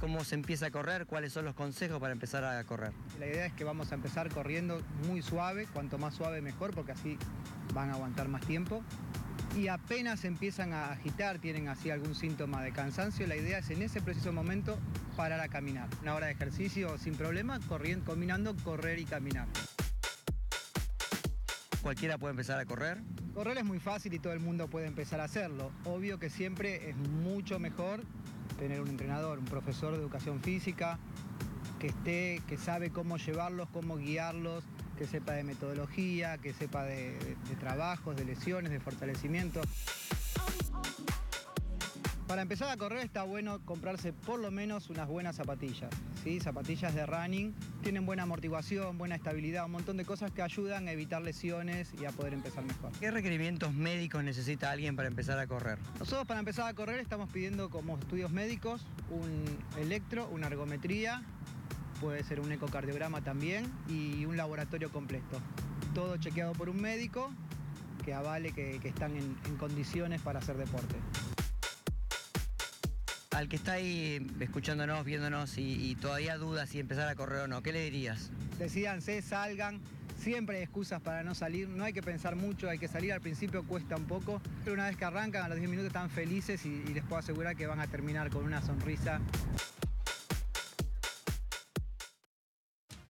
cómo se empieza a correr, cuáles son los consejos para empezar a correr. La idea es que vamos a empezar corriendo muy suave, cuanto más suave mejor, porque así van a aguantar más tiempo. Y apenas empiezan a agitar, tienen así algún síntoma de cansancio, la idea es en ese preciso momento parar a caminar. Una hora de ejercicio sin problema, combinando correr y caminar. ¿Cualquiera puede empezar a correr? Correr es muy fácil y todo el mundo puede empezar a hacerlo. Obvio que siempre es mucho mejor tener un entrenador, un profesor de educación física, que sabe cómo llevarlos, cómo guiarlos, que sepa de metodología, que sepa de trabajos, de lesiones, de fortalecimiento. Para empezar a correr está bueno comprarse por lo menos unas buenas zapatillas, ¿sí? Zapatillas de running, tienen buena amortiguación, buena estabilidad, un montón de cosas que ayudan a evitar lesiones y a poder empezar mejor. ¿Qué requerimientos médicos necesita alguien para empezar a correr? Nosotros para empezar a correr estamos pidiendo como estudios médicos un electro, una ergometría, puede ser un ecocardiograma también y un laboratorio completo. Todo chequeado por un médico que avale que están en condiciones para hacer deporte. Al que está ahí escuchándonos, viéndonos y todavía duda si empezar a correr o no, ¿qué le dirías? Decídanse, salgan, siempre hay excusas para no salir, no hay que pensar mucho, hay que salir, al principio cuesta un poco, pero una vez que arrancan a los 10 minutos están felices y les puedo asegurar que van a terminar con una sonrisa.